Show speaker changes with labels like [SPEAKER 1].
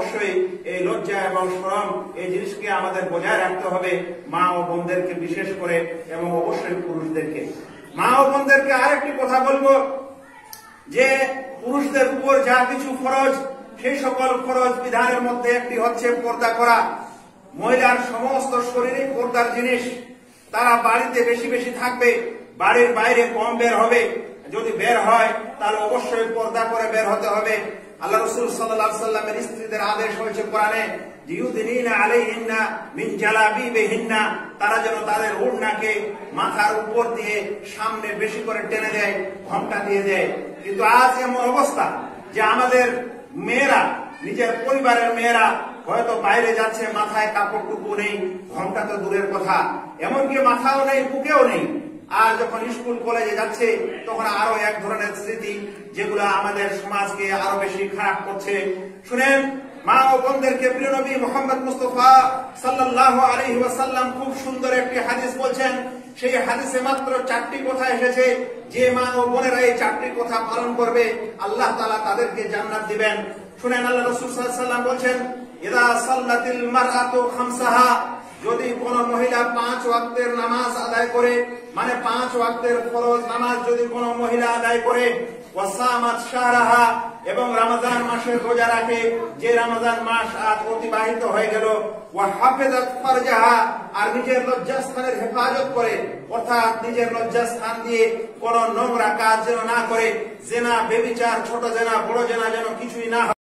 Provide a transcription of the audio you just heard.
[SPEAKER 1] অবশ্যই এই লজ্জা এবং শরম এই জিনিসকে আমাদের বজায় রাখতে হবে, মা ও বোনদেরকে বিশেষ করে, এবং অবশ্যই পুরুষদেরকে। মা ও বোনদেরকে আরেকটি কথা বলবো যে পুরুষদের উপর যা কিছু ফরজ, সেই সকল ফরজ বিধানের মধ্যে একটি হচ্ছে পর্দা করা। মহিলার সমস্ত শরীরে পর্দার জিনিস, তারা বাড়িতে বেশি বেশি থাকবে, বাড়ির বাইরে কম বের হবে, যদি বের হয় তাহলে অবশ্যই পর্দা করে বের হতে হবে। আল্লাহ রাসূল সাল্লাল্লাহু আলাইহি ওয়াসাল্লামের স্ত্রীদের আদেশ হয়েছে কোরআনে, ইউদিনিনা আলাইহিন্না মিন জালাবিবিহিন্না, তারা যেন তাদের ওড়নাকে মাথার উপর দিয়ে সামনে বেশি করে টেনে দেয়, ঘোমটা দিয়ে দেয়। কিন্তু আজ এমন অবস্থা যে আমাদের মেয়েরা, নিজের পরিবারের মেয়েরা হয়তো বাইরে যাচ্ছে, মাথায় কাপড়টুকু নেই, ঘোমটা তো দূরের কথা, এমনকি মাথাও নেই, বুকেও নেই। আর যখন স্কুল কলেজে যাচ্ছে তখন আরো এক ধরনের স্মৃতি, যেগুলো আমাদের সমাজকে আরো বেশি খারাপ করছে। শুনেন, মা ও বোনদেরকে প্রিয় নবী মুহাম্মদ মুস্তাফা সাল্লাল্লাহু আলাইহি ওয়াসাল্লাম খুব সুন্দর একটি হাদিস বলছেন। সেই হাদিসে মাত্র 4টি কথা এসেছে, যে মা ও বোনেরা এই 4টি কথা পালন করবে আল্লাহ তাআলা তাদেরকে জান্নাত দিবেন। শুনেন, আল্লাহ রাসূল সাল্লাল্লাহু আলাইহি ওয়াসাল্লাম বলছেন, ইযা সাল্লাতিল মারআতু খামসাহা, যদি কোন মহিলা 5 ওয়াক্তের নামাজ আদায় করে, মানে 5 ওয়াক্তের ফরজ নামাজ যদি কোন মহিলা আদায় করে, ওয়াসামাত শাহরাহা, এবং রমজান মাসের রোজা রাখে, যে রমজান মাস আজ অতিবাহিত হয়ে গেল, ওয়া হাফিজাত ফারজাহা, আর নিজের লজ্জাস্থানের হেফাজত করে, অর্থাৎ নিজের লজ্জাস্থান দিয়ে কোন নোংরা কাজ যেন না করে, জিনা, ব্যভিচার, ছোট জিনা, বড় জিনা যেন কিছুই না